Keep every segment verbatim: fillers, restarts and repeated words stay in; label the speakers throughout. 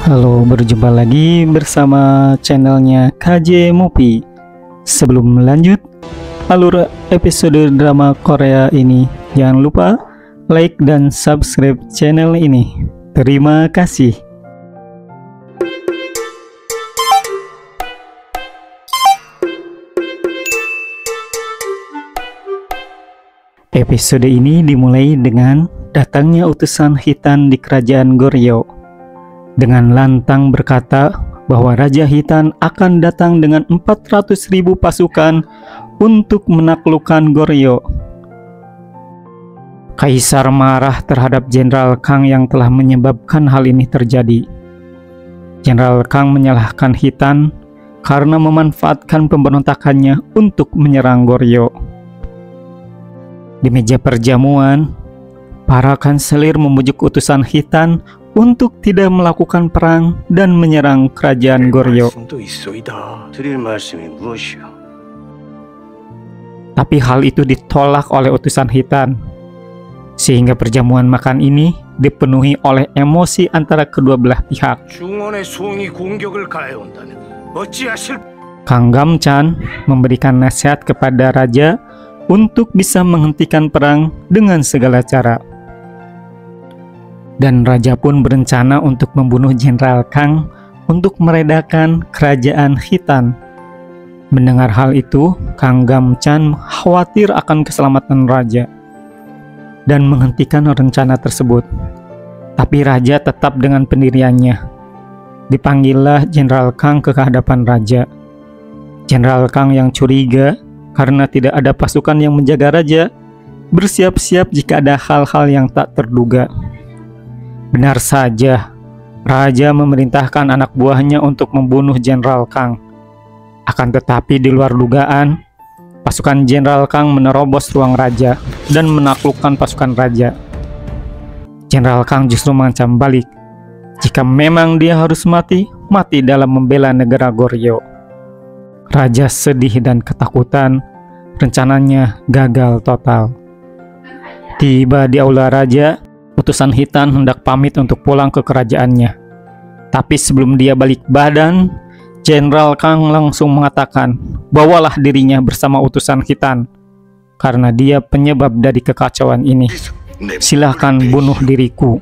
Speaker 1: Halo, berjumpa lagi bersama channelnya K J Movie. Sebelum lanjut alur episode drama Korea ini, jangan lupa like dan subscribe channel ini. Terima kasih. Episode ini dimulai dengan datangnya utusan Hitan di kerajaan Goryeo. Dengan lantang berkata bahwa Raja Hitan akan datang dengan empat ratus ribu pasukan untuk menaklukkan Goryeo. Kaisar marah terhadap Jenderal Kang yang telah menyebabkan hal ini terjadi. Jenderal Kang menyalahkan Hitan karena memanfaatkan pemberontakannya untuk menyerang Goryeo. Di meja perjamuan, para kanselir membujuk utusan Hitan untuk tidak melakukan perang dan menyerang kerajaan Goryeo. Tapi hal itu ditolak oleh utusan Hitan, sehingga perjamuan makan ini dipenuhi oleh emosi antara kedua belah pihak. Kang Gamchan memberikan nasihat kepada raja untuk bisa menghentikan perang dengan segala cara. Dan raja pun berencana untuk membunuh Jenderal Kang untuk meredakan kerajaan Hitan. Mendengar hal itu, Kang Gamchan khawatir akan keselamatan raja dan menghentikan rencana tersebut. Tapi raja tetap dengan pendiriannya. Dipanggillah Jenderal Kang ke hadapan raja. Jenderal Kang yang curiga karena tidak ada pasukan yang menjaga raja, bersiap-siap jika ada hal-hal yang tak terduga. Benar saja, raja memerintahkan anak buahnya untuk membunuh Jenderal Kang. Akan tetapi di luar dugaan, pasukan Jenderal Kang menerobos ruang raja dan menaklukkan pasukan raja. Jenderal Kang justru mengancam balik, jika memang dia harus mati, mati dalam membela negara Goryeo. Raja sedih dan ketakutan, rencananya gagal total. Tiba di aula raja, utusan Hitan hendak pamit untuk pulang ke kerajaannya. Tapi sebelum dia balik badan, Jenderal Kang langsung mengatakan, bawalah dirinya bersama utusan Hitan, karena dia penyebab dari kekacauan ini. Silahkan bunuh diriku.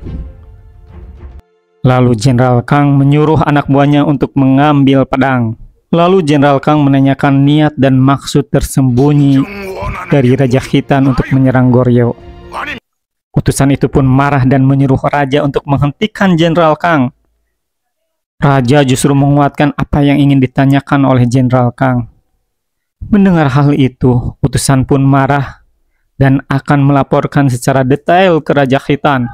Speaker 1: Lalu Jenderal Kang menyuruh anak buahnya untuk mengambil pedang. Lalu Jenderal Kang menanyakan niat dan maksud tersembunyi dari Raja Hitan untuk menyerang Goryeo. Utusan itu pun marah dan menyuruh raja untuk menghentikan Jenderal Kang. Raja justru menguatkan apa yang ingin ditanyakan oleh Jenderal Kang. Mendengar hal itu, utusan pun marah dan akan melaporkan secara detail ke Raja Hitan.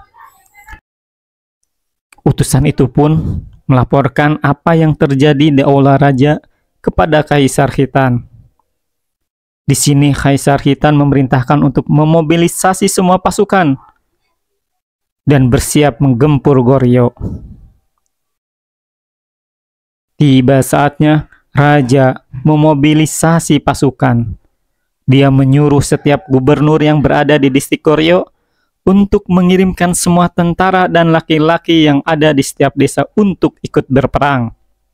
Speaker 1: Utusan itu pun melaporkan apa yang terjadi di aula raja kepada Kaisar Hitan. Di sini Kaisar Hitan memerintahkan untuk memobilisasi semua pasukan dan bersiap menggempur Goryeo. Tiba saatnya raja memobilisasi pasukan. Dia menyuruh setiap gubernur yang berada di distrik Goryeo untuk mengirimkan semua tentara dan laki-laki yang ada di setiap desa untuk ikut berperang.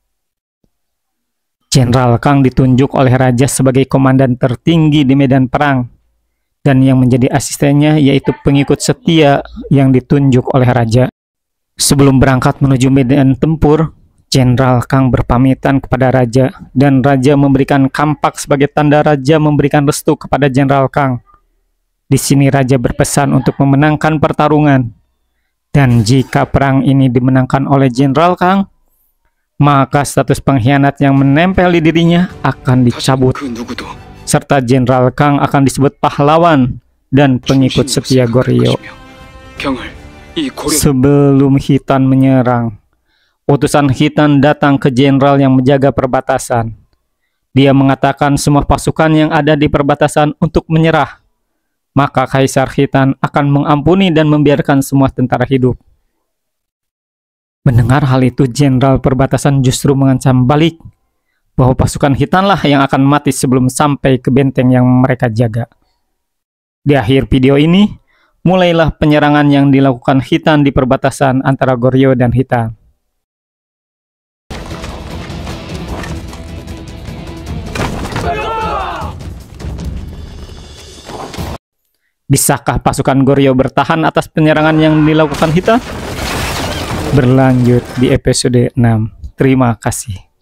Speaker 1: Jenderal Kang ditunjuk oleh raja sebagai komandan tertinggi di medan perang, dan yang menjadi asistennya yaitu pengikut setia yang ditunjuk oleh raja. Sebelum berangkat menuju medan tempur, Jenderal Kang berpamitan kepada raja, dan raja memberikan kampak sebagai tanda raja memberikan restu kepada Jenderal Kang. Di sini raja berpesan untuk memenangkan pertarungan, dan jika perang ini dimenangkan oleh Jenderal Kang, maka status pengkhianat yang menempel di dirinya akan dicabut, serta Jenderal Kang akan disebut pahlawan dan pengikut setia Goryeo. Sebelum Hitan menyerang, utusan Hitan datang ke jenderal yang menjaga perbatasan. Dia mengatakan semua pasukan yang ada di perbatasan untuk menyerah. Maka Kaisar Hitan akan mengampuni dan membiarkan semua tentara hidup. Mendengar hal itu, jenderal perbatasan justru mengancam balik bahwa pasukan Hitanlah yang akan mati sebelum sampai ke benteng yang mereka jaga. Di akhir video ini, mulailah penyerangan yang dilakukan Hitan di perbatasan antara Goryeo dan Hitan. Bisakah pasukan Goryeo bertahan atas penyerangan yang dilakukan Hitan? Berlanjut di episode enam. Terima kasih.